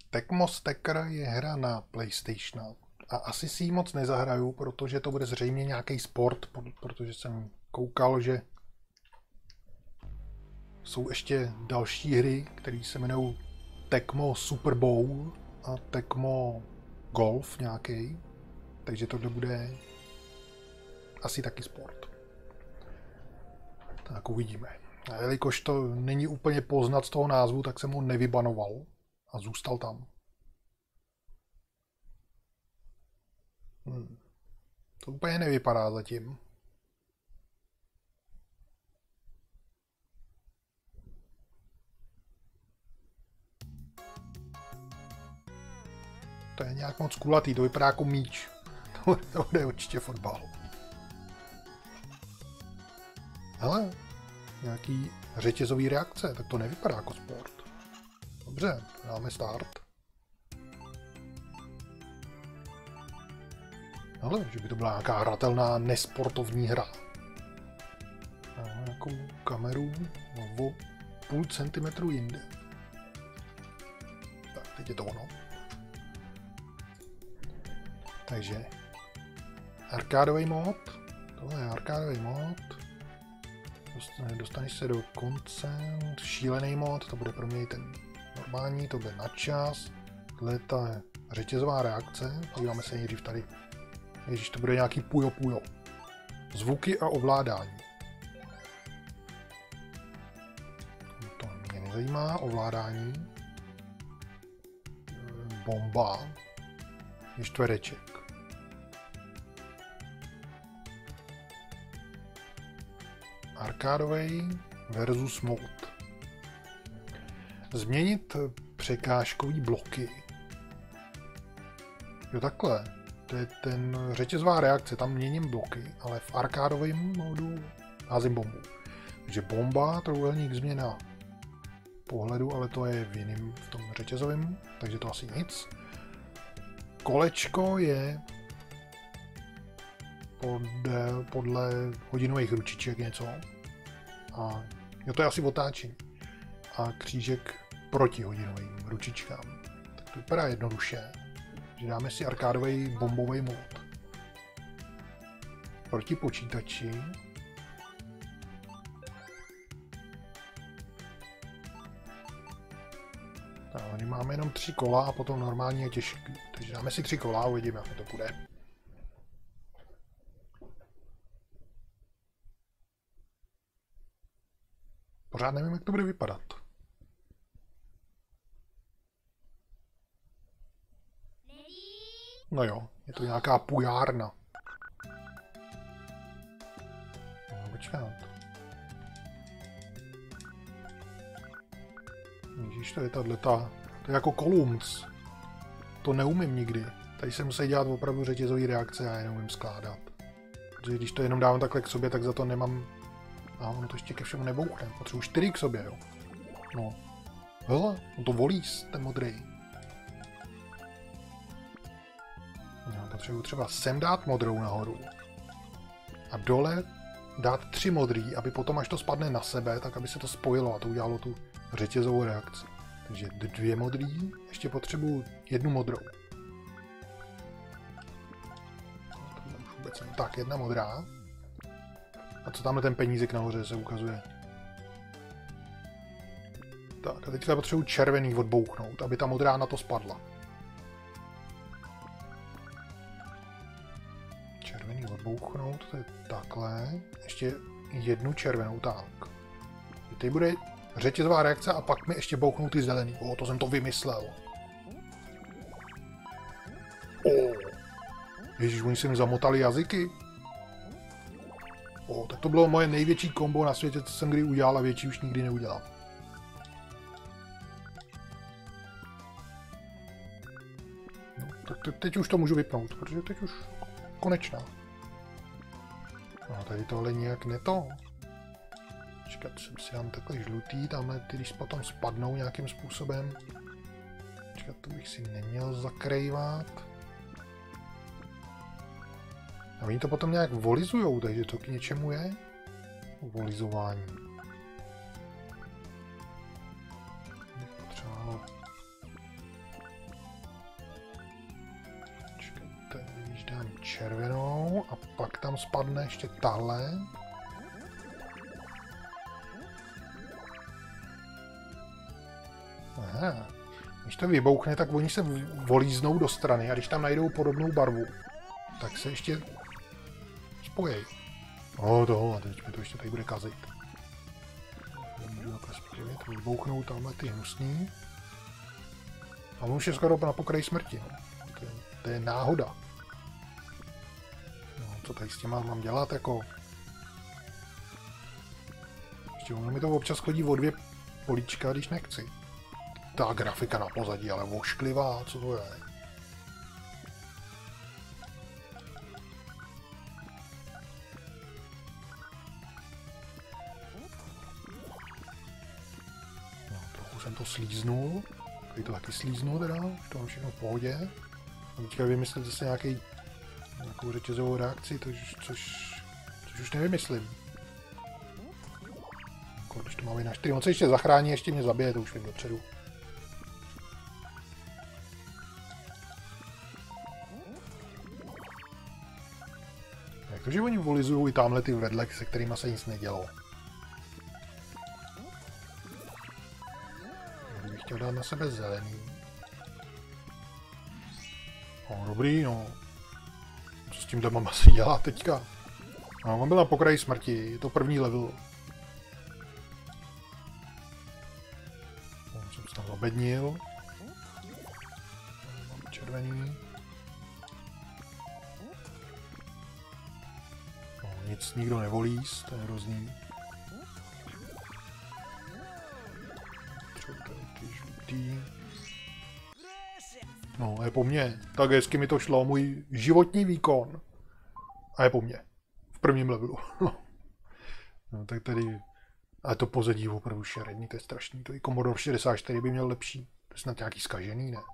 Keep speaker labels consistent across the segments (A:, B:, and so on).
A: Tecmo Stacker je hra na PlayStation a asi si ji moc nezahraju, protože to bude zřejmě nějaký sport, protože jsem koukal, že jsou ještě další hry, které se jmenují Tecmo Super Bowl a Tecmo Golf nějaký, takže tohle bude asi taky sport. Tak uvidíme. A jelikož to není úplně poznat z toho názvu, tak jsem ho nevybanoval a zůstal tam. To úplně nevypadá zatím. To je nějak moc kulatý, to vypadá jako míč. To bude určitě fotbal. Hele, nějaký řetězový reakce, tak to nevypadá jako sport. Dobře, dáme start. Ale že by to byla nějaká hratelná nesportovní hra. Máme nějakou kameru o půl centimetru jinde. Tak, teď je to ono. Takže arkádový mod. Tohle je arkádový mod. Dostaneš se do konce. Šílený mod, to bude pro mě ten normální, to bude na čas. Tohle je ta řetězová reakce. Podíváme se nejdřív tady. Ježíš, to bude nějaký pujo pujo. Zvuky a ovládání. To mě nezajímá. Ovládání. Bomba. Je čtvereček. Arkádový versus mode. Změnit překážkový bloky. Jo, takhle. To je ten řetězová reakce, tam měním bloky, ale v arkádovém módu házím bombu. Takže bomba, trojúhelník, změna pohledu, ale to je v tom řetězovém, takže to asi nic. Kolečko je podle hodinových ručiček něco. A jo, to je asi otáčení. A křížek proti hodinovým ručičkám. Tak to vypadá jednoduše. Že dáme si arkádový bombový mod. Proti počítači. Tady máme jenom 3 kola a potom normálně je těžký. Takže dáme si 3 kola a uvidíme, jak to bude. Pořád nevím, jak to bude vypadat. No jo, je to nějaká pujárna. No, počkat. Ježíš, to je tato, to je jako Columns. To neumím nikdy. Tady se musí dělat opravdu řetězový reakce a já je neumím skládat. Protože když to jenom dávám takhle k sobě, tak za to nemám... A ono to ještě ke všemu nebouchne. Potřebuji 4 k sobě, jo. No. Hele, on to volí, ten modrý. Já potřebuji třeba sem dát modrou nahoru. A dole dát 3 modrý, aby potom, až to spadne na sebe, tak aby se to spojilo a to udělalo tu řetězovou reakci. Takže 2 modrý, ještě potřebuji 1 modrou. Už vůbec ne. Tak, 1 modrá. A co tamhle ten penízek nahoře se ukazuje? Tak, a teďka potřebuji červený odbouchnout, aby ta modrá na to spadla. Červený odbouchnout, to je takhle. Ještě 1 červenou, tak. Teď bude řetězová reakce a pak mi ještě bouchnou ty zelený. O, to jsem to vymyslel. O, ježiš, oni se mi zamotali jazyky. O, tak to bylo moje největší kombo na světě, co jsem kdy udělal a větší už nikdy neudělal. No, tak teď už to můžu vypnout, protože teď už konečná. No, tady tohle nějak neto. Počkat, jsem si dám takhle žlutý, tamhle ty, když potom spadnou nějakým způsobem. Počkat, to bych si neměl zakrývat. A oni to potom nějak volizujou, takže to k něčemu je. Volizování. Potřeba červenou a pak tam spadne ještě tahle. Aha. Když to vybouchne, tak oni se volíznou do strany a když tam najdou podobnou barvu, tak se ještě spojí. Tohle, teď mi to ještě tady bude kazit. Můžu takhle spojit, vybouchnou tamhle ty hnusný. A on už je skoro na pokraji smrti. No. To je náhoda. No, co tady s těma mám dělat, jako... Ještě ono mi to občas chodí o 2 políčka, když nechci. Ta grafika na pozadí, ale ošklivá, co to je? No, trochu jsem to slíznul. Tady to taky slíznu teda, už to mám všechno v pohodě. A teďka vymyslet zase nějakou řetězovou reakci, což už nevymyslím. Když to máme na 4, on se ještě zachrání, ještě mě zabije, to už vím dopředu. Jak to, že oni volizují i tamhle ty vedle, se kterými se nic nedělo? Já bych chtěl dát na sebe zelený. No, dobrý, no. Co s tím mám asi dělat teďka? No, on byl na pokraji smrti, je to první level. No, jsem se tam zabednil. Mám červený. No, nic nikdo nevolí, to je hrozný. Třeba tady ty žlutý. No, je po mně. Tak hezky mi to šlo, můj životní výkon. A je po mně. V prvním levelu. No, tak tady... Ale to pozadí je opravdu šeredný, to je strašný. To i Commodore 64 by měl lepší. To je snad nějaký zkažený, ne?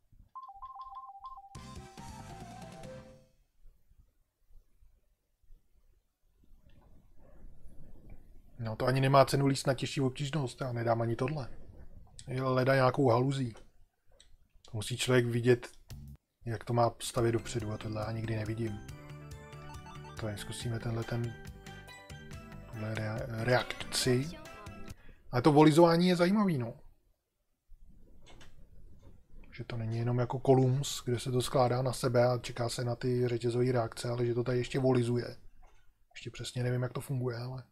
A: No to ani nemá cenu líst na těžší obtížnost, já nedám ani tohle. Hledá nějakou haluzí. To musí člověk vidět, jak to má stavět dopředu a tohle já nikdy nevidím. Tady zkusíme tuhle reakci. Ale to volizování je zajímavý, no. Že to není jenom jako Columns, kde se to skládá na sebe a čeká se na ty řetězové reakce, ale že to tady ještě volizuje. Ještě přesně nevím, jak to funguje, ale...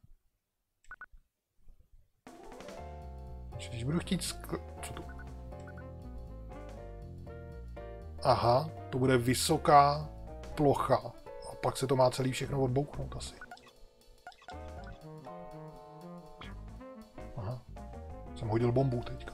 A: Když budu chtít co to? Aha, to bude vysoká plocha. A pak se to má celý všechno odbouchnout asi. Aha. Jsem hodil bombu teďka.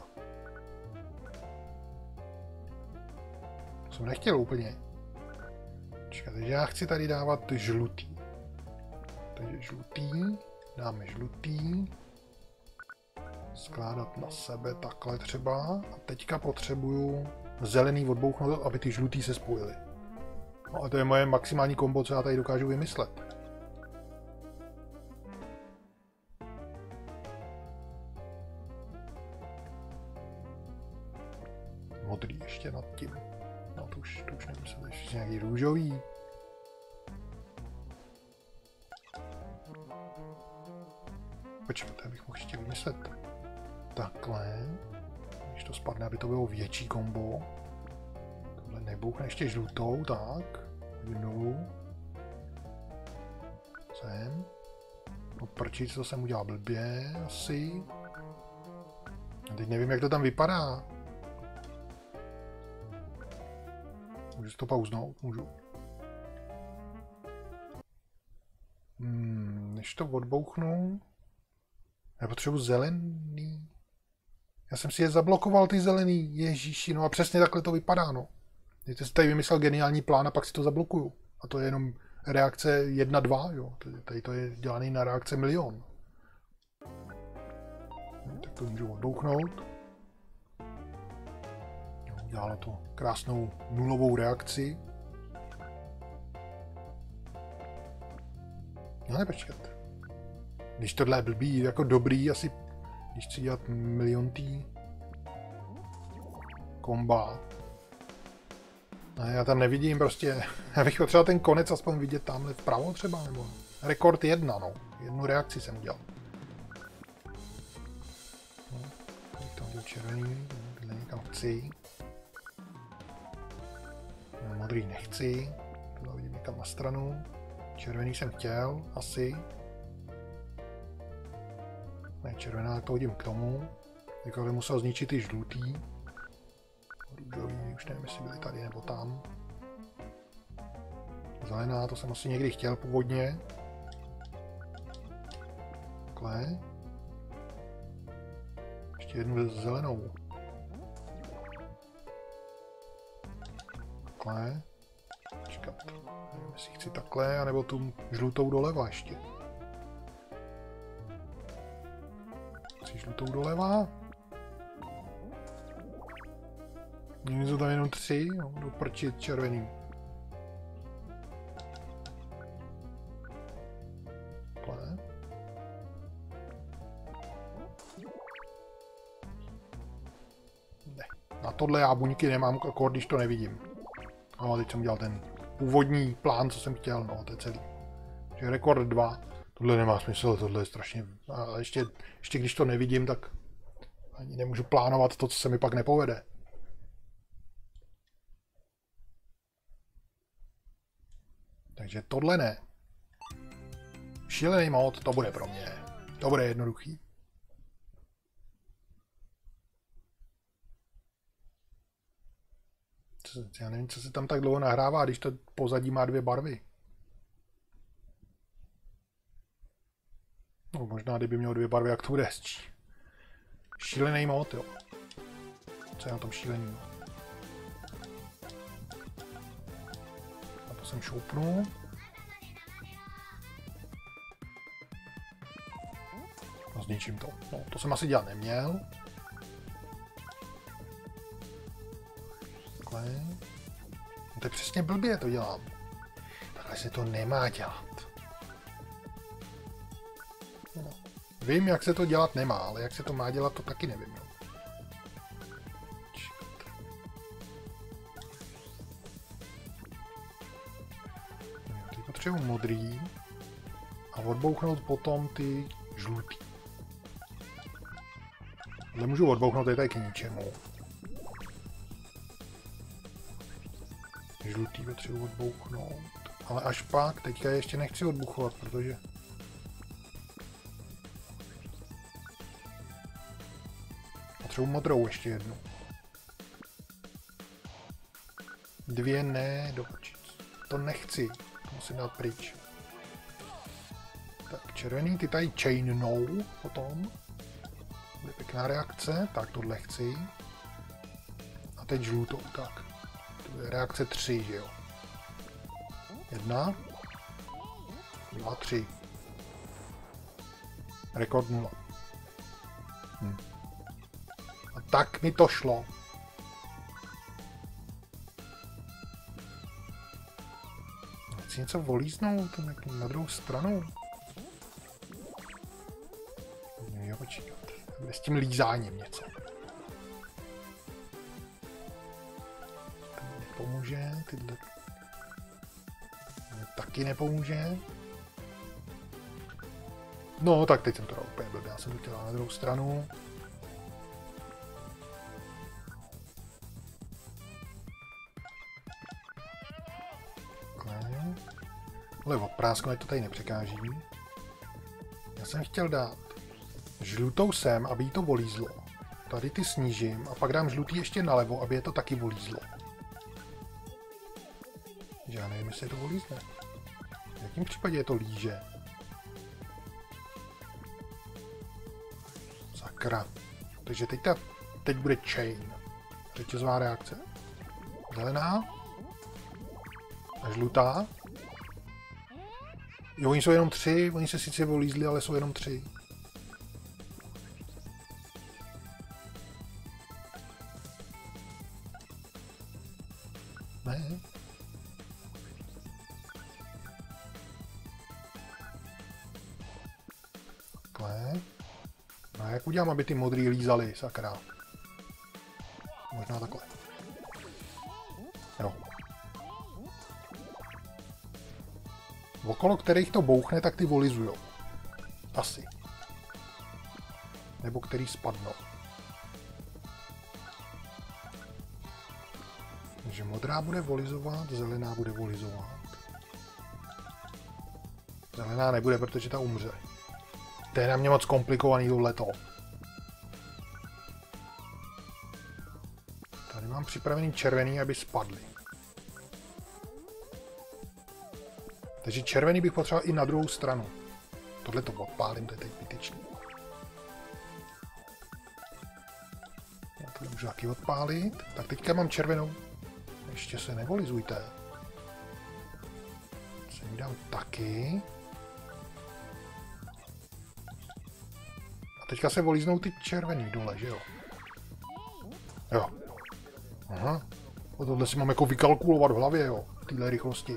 A: To jsem nechtěl úplně. Čekaj, takže já chci tady dávat žlutý. Takže žlutý. Dáme žlutý. Skládat na sebe takhle třeba. A teďka potřebuju zelený odbouchnout, aby ty žlutý se spojily. No a to je moje maximální kombo, co já tady dokážu vymyslet. Modrý ještě nad tím. No to už nemusím, ještě nějaký růžový. Počkejte, abych mohl ještě vymyslet. Takhle. Když to spadne, aby to bylo větší kombo. Tohle nebouchne ještě žlutou, tak. Jednou. Sem. Odprčit, co jsem udělal blbě, asi. A teď nevím, jak to tam vypadá. Můžu si to pauznout? Můžu. Než to odbouchnu. Já potřebuji zelený. Já jsem si je zablokoval, ty zelený. Ježíši, no a přesně takhle to vypadá, no. Teď si tady vymyslel geniální plán a pak si to zablokuju. A to je jenom reakce 1-2, jo. Tady to je dělaný na reakce 1 000 000. Tak to můžu odbouchnout. Udělalo to krásnou nulovou reakci. No nepočkat. Když tohle je blbý, jako dobrý, asi když chci dělat miliontý komba. A já tam nevidím prostě, já bych potřeboval ten konec aspoň vidět tamhle vpravo třeba, nebo rekord 1, no. 1 reakci jsem udělal. No, tam byl červený, tohle někam chci. No, modrý nechci, tohle hodím někam na stranu. Červený jsem chtěl, asi. Ne, červená, to hodím k tomu. Jako musel zničit i žlutý. Růžový, už nevím, jestli byli tady nebo tam. Zelená, to jsem asi někdy chtěl původně. Takhle. Ještě jednu zelenou. Takhle. Počkat. Nevím, jestli chci takhle, anebo tu žlutou doleva ještě. Chci žlutou doleva. Měli jsou tam jenom 3, no, do prči červený. Takhle. Ne, na tohle já buňky nemám akord, když to nevidím. No, teď jsem udělal ten původní plán, co jsem chtěl, no, to je celý. Takže rekord 2. Tohle nemá smysl, tohle je strašně... A ještě když to nevidím, tak ani nemůžu plánovat to, co se mi pak nepovede. Takže tohle ne. Šílený mod, to bude pro mě. To bude jednoduchý. Já nevím, co se tam tak dlouho nahrává, když to pozadí má 2 barvy. No možná, kdyby měl 2 barvy, jak to bude hezčí. Šílený mod, jo. Co je na tom šílený? A to jsem šoupnu. A zničím to. No, to jsem asi dělat neměl. Takhle. No, to je přesně blbě, to dělám. Takhle se to nemá dělat. No. Vím, jak se to dělat nemá, ale jak se to má dělat, to taky nevím. No. Teď potřebuji modrý a odbouchnout potom ty žlutý. Ale můžu odbouchnout tady k ničemu. Žlutý potřebuji odbouchnout. Ale až pak, teďka ještě nechci odbuchovat, protože... Potřebuji modrou ještě jednu. 2 ne, dopočít. To nechci, to musím dát pryč. Tak červený, ty tady chainnou potom. Bude pěkná reakce, tak tohle chci. A teď žlutou, tak. To je reakce 3, že jo. 1, 2, 3. Rekord 0. A tak mi to šlo. Chci něco volíznout na druhou stranu. Jo, počkat. S tím lízáním něco. To nepomůže, tyhle... Taky nepomůže. No, tak teď jsem to dal úplně blbě. Já jsem to chtěl na druhou stranu. Takhle. Ale odprásknout to tady nepřekáží. Já jsem chtěl dát žlutou sem, aby jí to volízlo. Tady ty snížím a pak dám žlutý ještě nalevo, aby je to taky volízlo. Takže já nevím, jestli je to volízne. V jakém případě je to líže? Sakra. Takže teď bude chain. Řetězová reakce. Zelená. A žlutá. Jo, oni jsou jenom 3. Oni se sice volízli, ale jsou jenom 3. Ne. Takhle. No a jak udělám, aby ty modrý lízali, sakra? Možná takhle. Jo, okolo kterých to bouchne, tak ty volizujou. Asi. Nebo který spadnou. Takže modrá bude volizovat, zelená bude volizovat. Zelená nebude, protože ta umře. To je na mě moc komplikovaný tohleto. Tady mám připravený červený, aby spadly. Takže červený bych potřeboval i na druhou stranu. Tohle to odpálím, to je teď zbytečný. Já to můžu taky odpálit. Tak teďka mám červenou. Ještě se nevolizujte. Se mi dám taky. A teďka se volíznou ty červený dole, že jo? Jo. Aha. A tohle si mám jako vykalkulovat v hlavě, jo. V téhle rychlosti.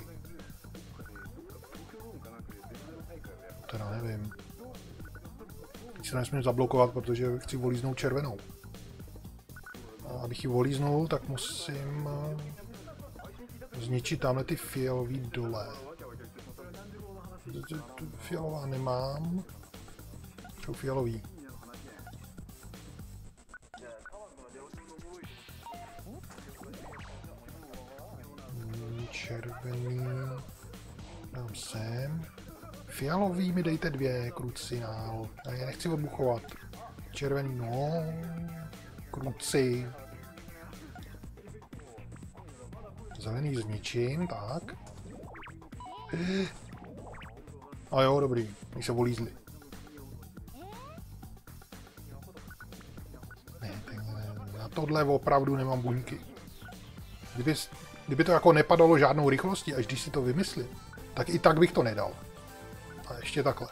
A: Teda nevím. Teď se nesmím zablokovat, protože chci volíznout červenou. A abych ji volíznul, tak musím zničit tamhle ty fialový dole. Fialová nemám. Jsou fialový. Červený. Dám sem. Fialový mi dejte 2, krucinál. Já je nechci odbuchovat. Červený, no. Kruci. Zelený zničím, tak. A jo, dobrý. Když se volízli. Ne, na tohle opravdu nemám buňky. Kdyby to jako nepadalo žádnou rychlostí, až když si to vymyslím, tak i tak bych to nedal. A ještě takhle.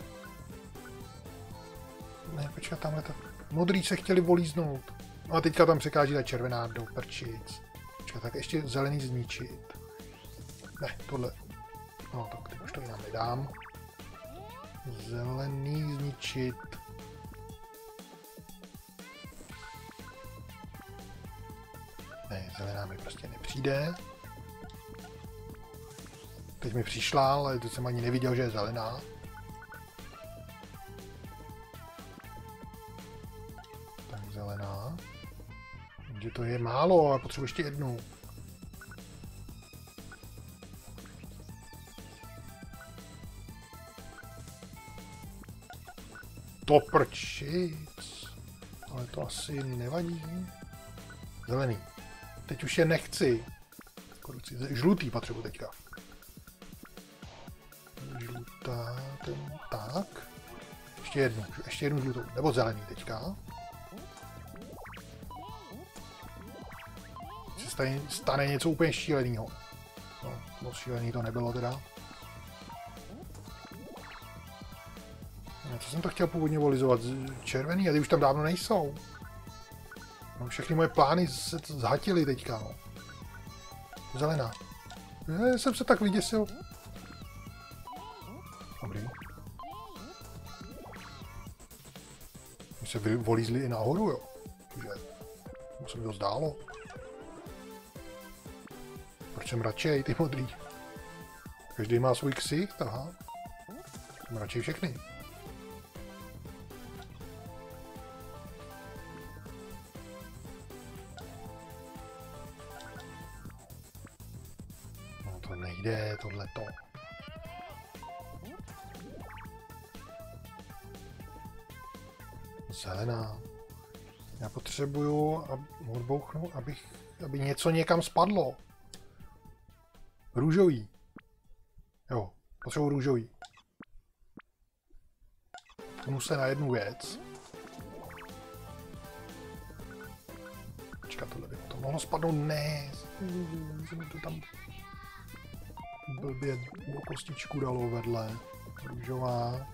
A: Ne, počkat, tamhle tak. Modrý se chtěli volíznout. No a teďka tam překáží ta červená do prčic. Počkat, tak ještě zelený zničit. Ne, tohle. No, tak teď už to jinam nedám. Zelený zničit. Ne, zelená mi prostě nepřijde. Teď mi přišla, ale teď jsem ani neviděl, že je zelená. Tak zelená. Že to je málo, ale potřebuji ještě jednu. To prčic. Ale to asi nevadí. Zelený. Teď už je nechci. Žlutý potřebuji teďka. Žlutá, ten tak. Ještě jednu žlutou. Nebo zelený teďka. Se stane něco úplně šílenýho. No, moc šílený to nebylo teda. Co jsem to chtěl původně volizovat? Červený, a ty už tam dávno nejsou. No, všechny moje plány se zhatily teďka, no. Zelená. Jsem se tak vyděsil. Dobrý. My se volízli i nahoru, jo. Takže to se mi to zdálo. Proč jsem radši ty modrý? Každý má svůj ksicht, aha. Jsem radši všechny. No to nejde, tohleto. Zelená. Já potřebuju odbouchnout, aby něco někam spadlo. Růžový. Jo, potřebuji růžový. Pnu se na jednu věc. Počkat, tohle by to mohlo spadnout. Ne. Jsem to tam blbě o kostičku dalo vedle. Růžová.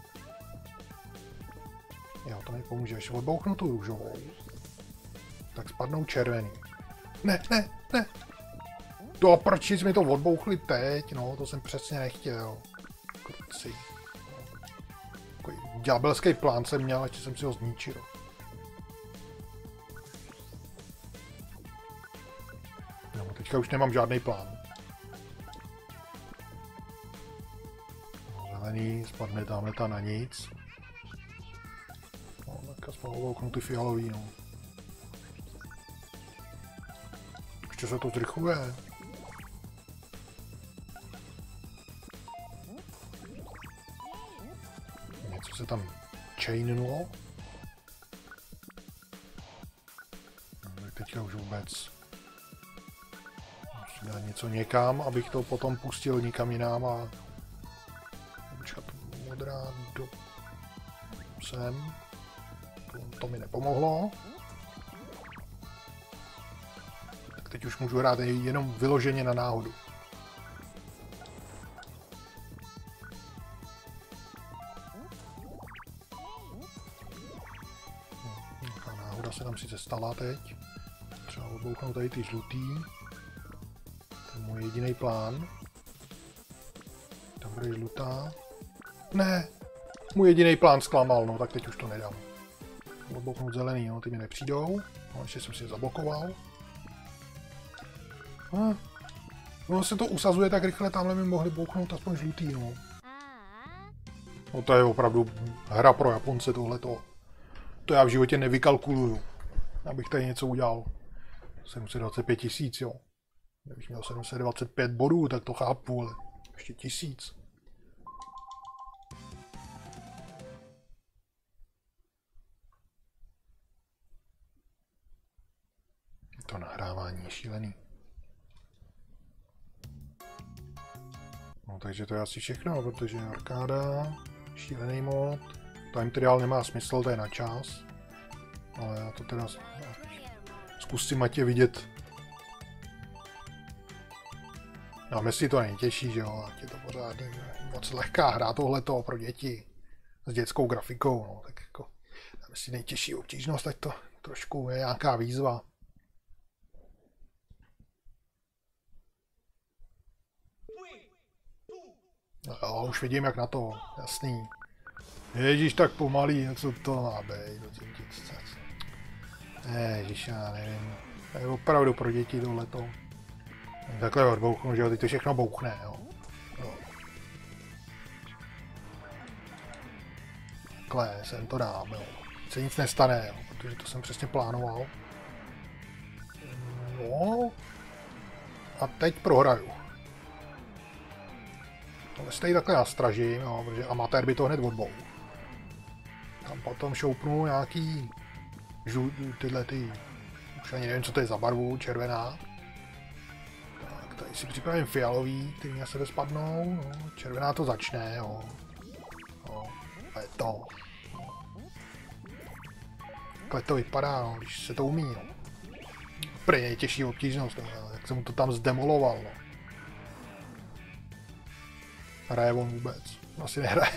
A: Jo, to mi pomůže. Když odbouchnu tu růžovou, tak spadnou červený. Ne. To prčic mi to odbouchli teď, no, to jsem přesně nechtěl. Kruci. Takový ďábelský plán jsem měl, ještě jsem si ho zničil. No, teďka už nemám žádný plán. zelený, spadne tamhle ta na nic. No, tak aspoň ovouknu ty fialový, no. Ještě se to zrychluje. Něco se tam chainnulo. No, teďka už vůbec. Musím dát něco někam, abych to potom pustil nikam jinam a počkat, modrá do sem. To mi nepomohlo. Tak teď už můžu hrát jenom vyloženě na náhodu. Nějaká náhoda se tam sice stala teď. Třeba odbouknout tady ty žlutý. To je můj jediný plán. Tam bude žlutá. Ne! Můj jediný plán zklamal, no tak teď už to nedám. Odbouknout zelený, no ty mi nepřijdou. No, ještě jsem si je zablokoval. No se to usazuje tak rychle, tamhle mi mohli bouknout aspoň žlutý, no. No to je opravdu hra pro Japonce tohleto. To já v životě nevykalkuluju, abych tady něco udělal. 725 000, jo. Kdybych měl 725 bodů, tak to chápu, ale ještě 1000. To nahrávání je šílený. No takže to je asi všechno, protože arkáda, šílený mod, time trial nemá smysl, to je na čas. Ale já to teda zkusím Matě vidět. No Messi to nejtěžší, že jo, ať je to pořád moc lehká hra tohleto pro děti. S dětskou grafikou, no tak jako Messi nejtěžší obtížnost, ať to trošku je nějaká výzva. No, už vidím jak na to, jasný. Ježíš, tak pomalý, co to má být? Ježíš, já nevím. To je opravdu pro děti tohleto. Takhle odbouchnu, že jo, teď to všechno bouchne, jo. Takhle sem to dám, jo. Se nic nestane, jo, protože to jsem přesně plánoval. No. A teď prohraju. Ale stejně takhle nastražím, jo, protože amatér by to hned odbou. Tam potom šoupnu nějaký tyhle ty, už ani nevím, co to je za barvu, červená. Tak tady si připravím fialový, ty na sebe spadnou, no, červená to začne, jo. No, a je to. Takhle to vypadá, no, když se to umí, no. Prý nejtěžší obtížnost, no, jak jsem mu to tam zdemoloval, no. Hraje on vůbec? Asi nehraje.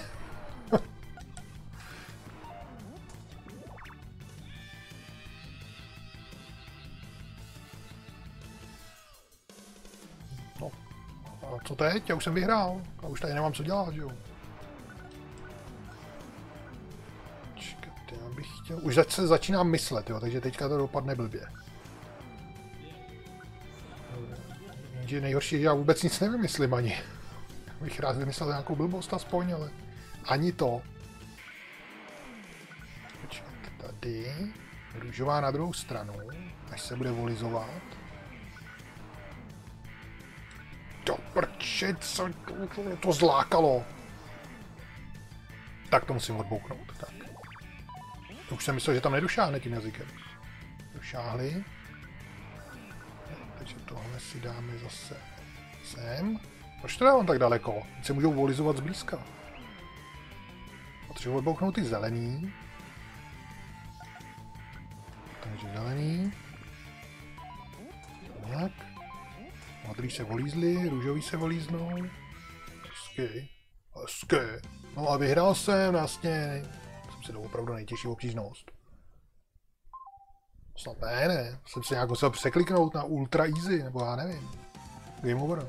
A: No. A co teď? Já už jsem vyhrál. A už tady nemám co dělat, jo. Čekajte, já bych chtěl... Už se začínám myslet, jo, takže teďka to dopadne blbě. Jenže nejhorší, že já vůbec nic nevymyslím ani. Bych rád vymyslel nějakou blbost aspoň, ale ani to. Počkejte, tady. Růžová na druhou stranu, až se bude volizovat. To prče, co to zlákalo. Tak to musím odbouknout, tak. Už jsem myslel, že tam nedošáhne tím jazykem. Došáhli. Takže tohle si dáme zase sem. Proč to dávám tak daleko? Se můžou volizovat zblízka. Potřebuji odbouknout ty zelený. Takže zelený. Tak. Modrý se volízli, růžový se volíznou. Hezky. Hezky. No a vyhrál jsem vlastně. Jsem si dal opravdu nejtěžší obtížnost. Snad ne. Jsem se nějak musel překliknout na ultra easy, nebo já nevím. Game over.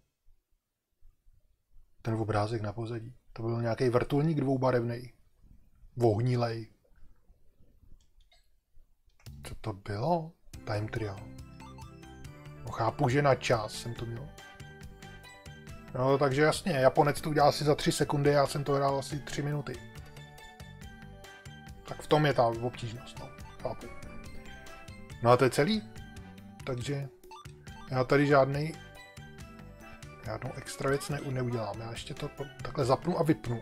A: Ten obrázek na pozadí. To byl nějaký vrtulník dvoubarevný. Vohnilej. Co to bylo? Time trial. No chápu, že na čas jsem to měl. No, takže jasně, Japonec to udělal asi za 3 sekundy, já jsem to hrál asi 3 minuty. Tak v tom je ta obtížnost, no. Chápu. No a to je celý. Takže já tady žádnou extra věc neudělám. Já ještě to takhle zapnu a vypnu.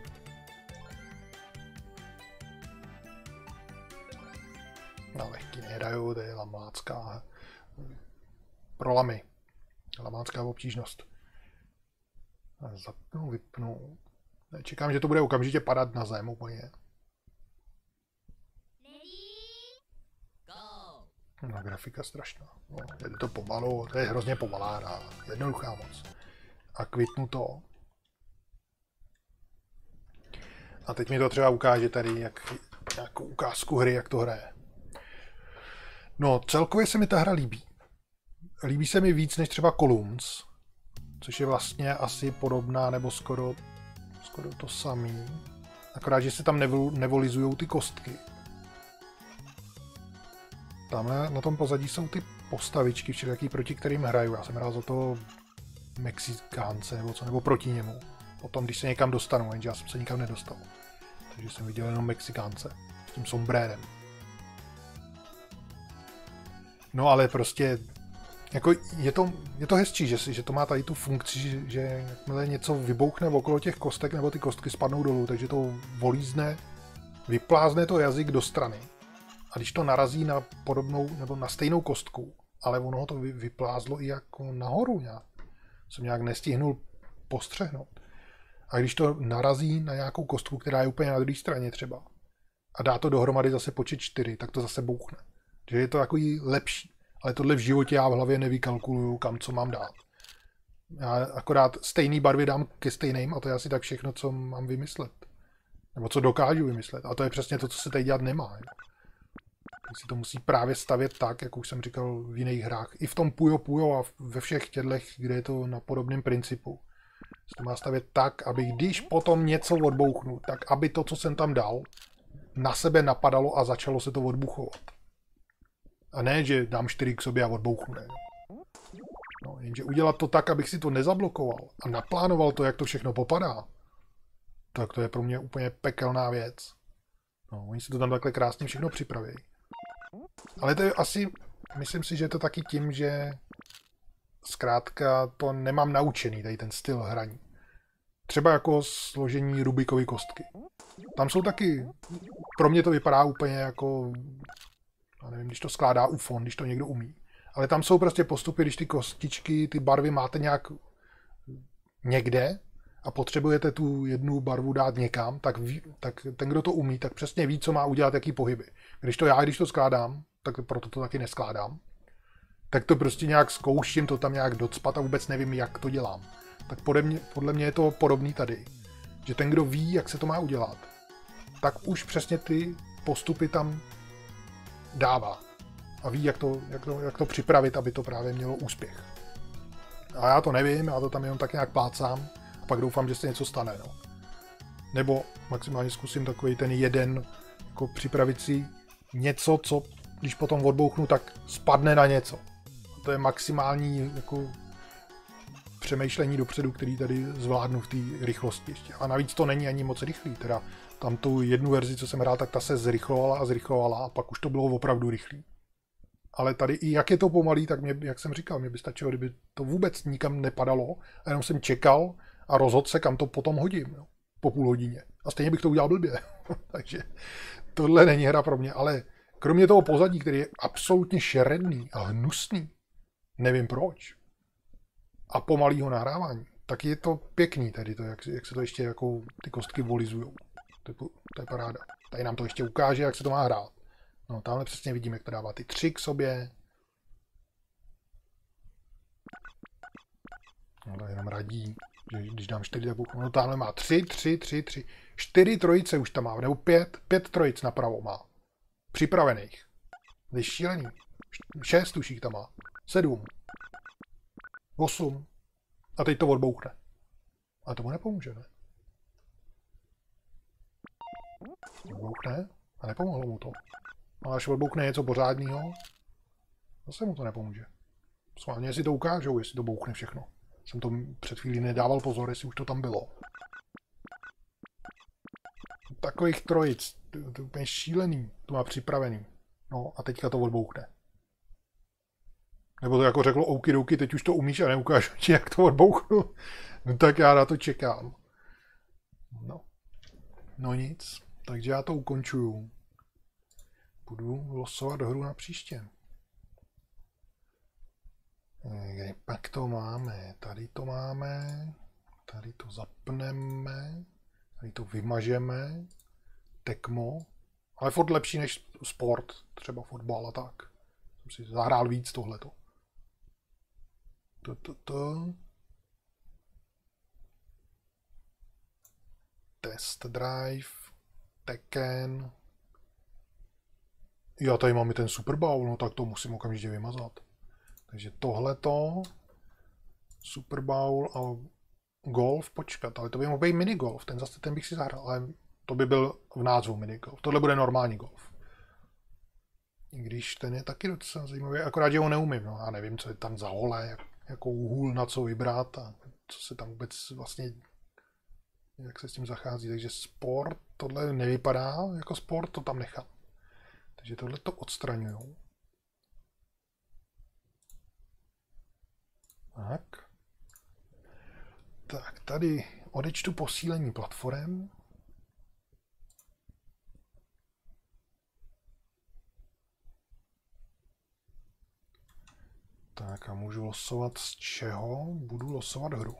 A: Na lehký nehraju, to je lamácká pro lamy. Lamácká obtížnost. Zapnu, vypnu. Čekám, že to bude okamžitě padat na zem úplně. No, grafika strašná. No, jde to pomalu, to je hrozně pomalá hra. Jednoduchá moc. A kvitnu to. A teď mi to třeba ukáže tady nějakou ukázku hry, jak to hraje. No, celkově se mi ta hra líbí. Líbí se mi víc než třeba Columns, což je vlastně asi podobná, nebo skoro to samý. Akorát, že se tam nevolizují ty kostky. Tamhle na tom pozadí jsou ty postavičky, všelijaký, proti kterým hraju. Já jsem hrál za toho Mexikánce nebo proti němu. Potom, když se někam dostanu, jenže já jsem se nikam nedostal. Takže jsem viděl jenom Mexikánce s tím sombrérem. No ale prostě jako je to hezčí, že to má tady tu funkci, že jakmile něco vybouchne okolo těch kostek, nebo ty kostky spadnou dolů, takže to volízne, vyplázne to jazyk do strany. A když to narazí na podobnou nebo na stejnou kostku, ale ono to vyplázlo i jako nahoru nějak. Jsem nějak nestihnul postřehnout. A když to narazí na nějakou kostku, která je úplně na druhé straně třeba, a dá to dohromady zase počet 4, tak to zase bouchne. Takže je to takový lepší. Ale tohle v životě já v hlavě nevykalkuluju, kam co mám dát. Já akorát stejný barvy dám ke stejným a to je asi tak všechno, co mám vymyslet. Nebo co dokážu vymyslet. A to je přesně to, co se tady dělat nemá. Tak si to musí právě stavět tak, jak už jsem říkal v jiných hrách. I v tom Puyo Puyo a ve všech těchto, kde je to na podobném principu. Se to má stavět tak, aby když potom něco odbouchnu, tak aby to, co jsem tam dal, na sebe napadalo a začalo se to odbuchovat. A ne, že dám 4 k sobě a odbouchnu, ne. No, jenže udělat to tak, abych si to nezablokoval a naplánoval to, jak to všechno popadá, tak to je pro mě úplně pekelná věc. No, oni si to tam takhle krásně všechno připraví. Ale to je asi, myslím si, že je to taky tím, že zkrátka to nemám naučený, tady ten styl hraní. Třeba jako složení Rubikovy kostky. Tam jsou taky, pro mě to vypadá úplně jako, já nevím, když to skládá ufon, když to někdo umí. Ale tam jsou prostě postupy, když ty kostičky, ty barvy máte nějak někde a potřebujete tu jednu barvu dát někam, tak ten, kdo to umí, tak přesně ví, co má udělat, jaký pohyby. Když to skládám, tak proto to taky neskládám, tak to prostě nějak zkouším, to tam nějak docpat a vůbec nevím, jak to dělám. Tak podle mě je to podobný tady. Že ten, kdo ví, jak se to má udělat, tak už přesně ty postupy tam dává. A ví, jak to připravit, aby to právě mělo úspěch. A já to nevím, já to tam jenom tak nějak plácám a pak doufám, že se něco stane. No. Nebo maximálně zkusím takový ten jeden, jako připravit si něco, co když potom odbouchnu, tak spadne na něco. A to je maximální jako přemýšlení dopředu, který tady zvládnu v té rychlosti ještě. A navíc to není ani moc rychlý. Teda tam tu jednu verzi, co jsem hrál, tak ta se zrychlovala a pak už to bylo opravdu rychlý. Ale tady i jak je to pomalý, tak mě, jak jsem říkal, mě by stačilo, kdyby to vůbec nikam nepadalo a jenom jsem čekal a rozhodl se, kam to potom hodím. Jo, po půl hodině. A stejně bych to udělal blbě. Takže tohle není hra pro mě, ale kromě toho pozadí, který je absolutně šeredný a hnusný, nevím proč, a pomalýho nahrávání, tak je to pěkný tady to, jak se to ještě jako ty kostky volizujou. To je paráda. Tady nám to ještě ukáže, jak se to má hrát. No, tamhle přesně vidíme, jak to dává ty 3 k sobě. No, to jenom radí, že když dám 4, tak no, tamhle má 3. 4 trojice už tam má, nebo 5 trojic napravo má. Připravených. To je šílený. 6 už jich tam má. 7. 8. A teď to odbouchne. A tomu nepomůže, ne? Odbouchne a nepomohlo mu to. A až odbouchne něco pořádného, zase mu to nepomůže. Schválně si to ukážou, jestli to bouchne všechno. Jsem to před chvílí nedával pozor, jestli už to tam bylo. Takových trojic, to je úplně šílený, to má připravený. No a teďka to odbouchne. Nebo to jako řeklo okidoki, teď už to umíš a neukážu ti, jak to odbouchnu. No tak já na to čekám. No nic, takže já to ukončuju. Budu losovat hru na příště. Kde pak to máme? Tady to máme. Tady to zapneme. Tady to vymažeme. Tekmo. Ale furt lepší než sport. Třeba fotbal a tak. Jsem si zahrál víc tohleto. Test Drive. Tekken. Já tady mám i ten Super Bowl, no tak to musím okamžitě vymazat. Takže tohleto, Super Bowl a golf, počkat, ale to by mohl být minigolf, ten bych si zahrál, ale to by byl v názvu minigolf. Tohle bude normální golf. I když ten je taky docela zajímavý, akorát, že ho neumím, no já nevím, co je tam za hole, jakou hůl na co vybrat a co se tam vůbec vlastně, jak se s tím zachází. Takže sport, tohle nevypadá jako sport, to tam nechám. Takže tohle to odstraňuju. Tak, tady odečtu posílení platform. Tak a můžu losovat z čeho? Budu losovat hru.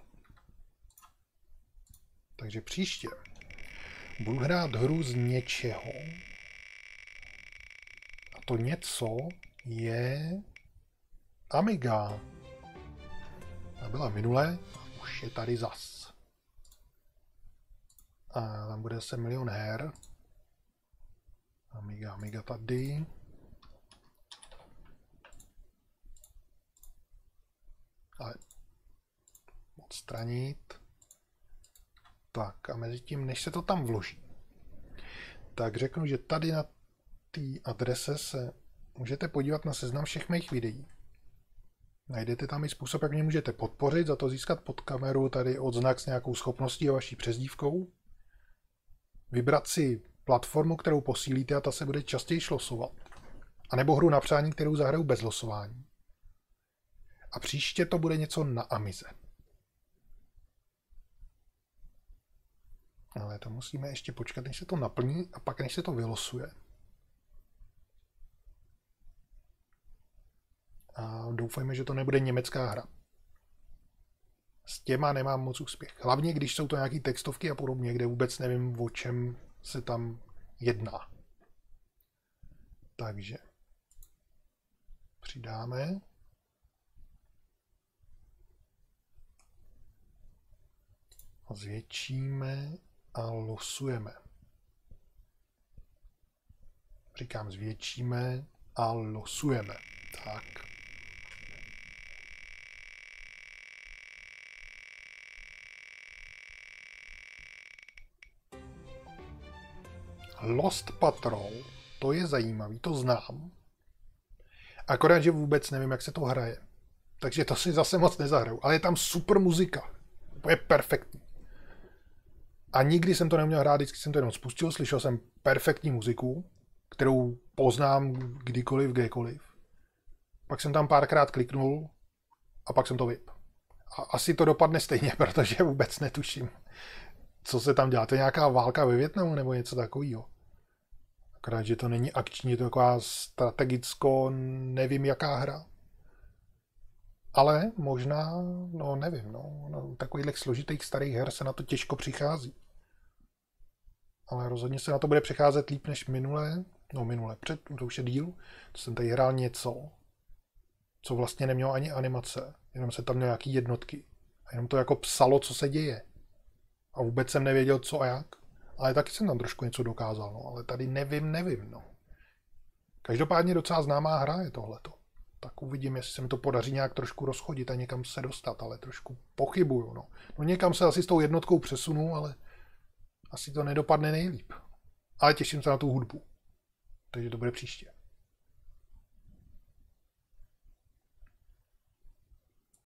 A: Takže příště budu hrát hru z něčeho. A to něco je Amiga. Ta byla minule, a už je tady zas. A tam bude se milion her. Amiga tady. Ale odstranit. Tak a mezi tím, než se to tam vloží, tak řeknu, že tady na té adrese se můžete podívat na seznam všech mých videí. Najdete tam i způsob, jak mě můžete podpořit, za to získat pod kameru tady odznak s nějakou schopností a vaší přezdívkou. Vybrat si platformu, kterou posílíte a ta se bude častěji losovat. A nebo hru na přání, kterou zahraju bez losování. A příště to bude něco na Amize. Ale to musíme ještě počkat, než se to naplní a pak než se to vylosuje. A doufejme, že to nebude německá hra. S těma nemám moc úspěch. Hlavně, když jsou to nějaké textovky a podobně, kde vůbec nevím, o čem se tam jedná. Takže přidáme. A zvětšíme a losujeme. Říkám zvětšíme a losujeme. Tak. Lost Patrol, to je zajímavý, to znám. Akorát, že vůbec nevím, jak se to hraje. Takže to si zase moc nezahraju. Ale je tam super muzika. To je perfektní. A nikdy jsem to neměl hrát, vždycky jsem to jenom spustil, slyšel jsem perfektní muziku, kterou poznám kdykoliv, kdekoliv. Pak jsem tam párkrát kliknul a pak jsem to vyp. A asi to dopadne stejně, protože vůbec netuším, co se tam dělá. To je nějaká válka ve Vietnamu nebo něco takového. Akorát, že to není akční, je to taková strategicko, nevím jaká hra. Ale možná, no nevím, no takových složitých starých her se na to těžko přichází. Ale rozhodně se na to bude přicházet líp než minule, to už je díl, to jsem tady hrál něco, co vlastně nemělo ani animace, jenom se tam měl nějaký jednotky. A jenom to jako psalo, co se děje. A vůbec jsem nevěděl, co a jak. Ale taky jsem tam trošku něco dokázal, no, ale tady nevím, no. Každopádně docela známá hra je tohleto. Tak uvidím, jestli se mi to podaří nějak trošku rozchodit a někam se dostat, ale trošku pochybuju, no. No někam se asi s tou jednotkou přesunu, ale asi to nedopadne nejlíp. Ale těším se na tu hudbu. Takže to bude příště.